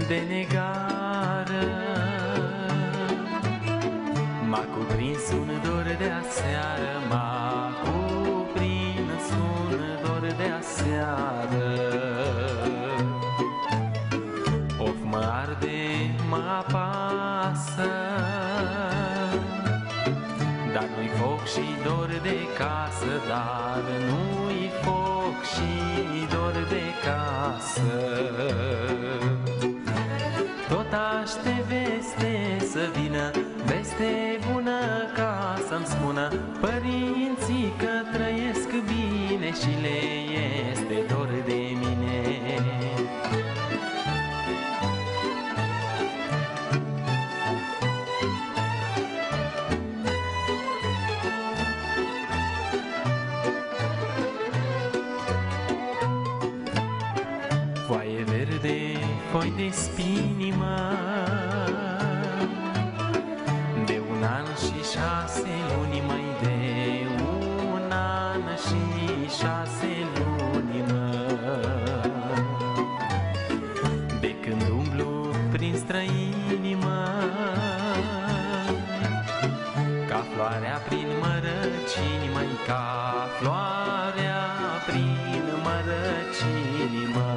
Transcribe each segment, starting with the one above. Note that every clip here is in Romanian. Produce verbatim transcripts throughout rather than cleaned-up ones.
de negară. M-a cuprins un dor de aseară, m-a cuprins un dor de aseară. Of, mă arde, mă apasă, dar nu-i foc și dor de casă, dar nu-i foc și dor de casă. Tot aștept veste să vină, veste bună, ca să-mi spună părinții că trăiesc bine și le este dor de mine. Foaie verde, foi de spinimă, de un an și șase luni, măi, de un an și șase luni, mă. De când umblu prin străini, mă, ca floarea prin mărăcini, măi, ca floarea prin mărăcini, mă.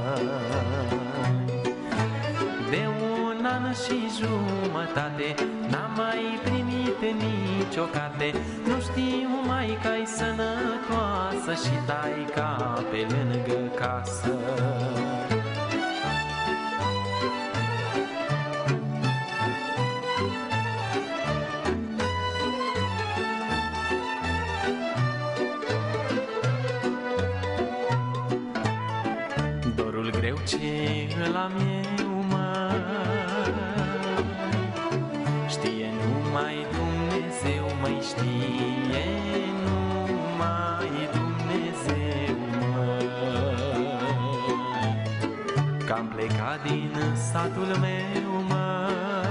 De un an și jumătate n-am mai primit nicio carte. Nu știu mai că-i sănătoasă și taica pe lângă casă. Dorul greu ce îl am eu, mă, știe numai Dumnezeu, măi, știe numai Dumnezeu, mă. Că-am plecat din satul meu, mă,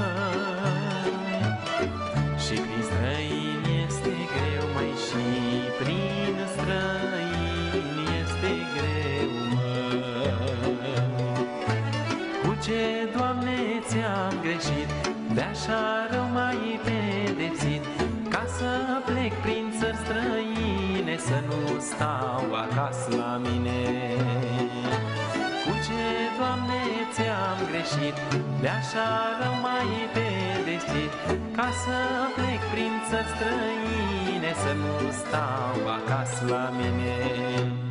și prin străini este greu, măi, și prin străini este greu, mă. Cu ce, Doamne, ți-am greșit, de-așa rău mai pedepsit, ca să plec prin țări străine, să nu stau acasă la mine? Cu ce, Doamne, ți-am greșit, de-așa rău mai pedepsit, ca să plec prin țări străine, să nu stau acasă la mine?